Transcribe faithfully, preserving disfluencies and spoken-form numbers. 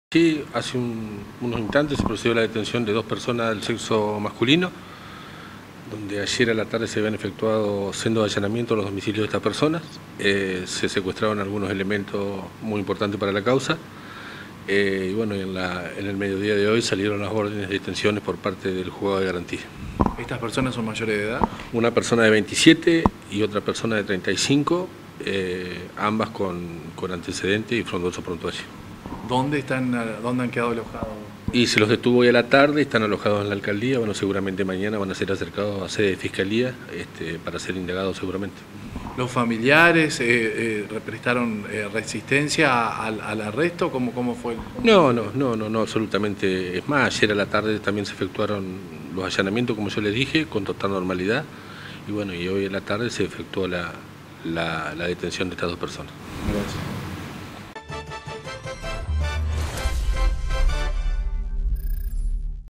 Sí, hace un, unos instantes se procedió a la detención de dos personas del sexo masculino, donde ayer a la tarde se habían efectuado sendos allanamientos a los domicilios de estas personas. Eh, se secuestraron algunos elementos muy importantes para la causa. Eh, y bueno, en, la, en el mediodía de hoy salieron las órdenes de detenciones por parte del juzgado de garantía. ¿Estas personas son mayores de edad? Una persona de veintisiete y otra persona de treinta y cinco, eh, ambas con, con antecedentes y frondoso prontuario. ¿Dónde están, dónde han quedado alojados? Y se los detuvo hoy a la tarde, están alojados en la alcaldía. Bueno, seguramente mañana van a ser acercados a sede de fiscalía este, para ser indagados seguramente. ¿Los familiares eh, eh, prestaron eh, resistencia al, al arresto? ¿Cómo, cómo fue? ¿Cómo no, no, no, no, no, absolutamente. Es más, ayer a la tarde también se efectuaron los allanamientos, como yo les dije, con total normalidad. Y bueno, y hoy a la tarde se efectuó la, la, la detención de estas dos personas. Gracias.